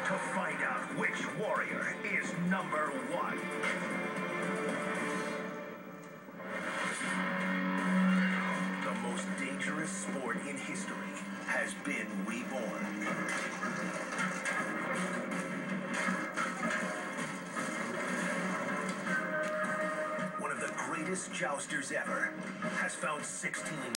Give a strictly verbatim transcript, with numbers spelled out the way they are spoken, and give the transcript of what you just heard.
to find out which warrior is number one. The most dangerous sport in history has been reborn. One of the greatest jousters ever has found sixteen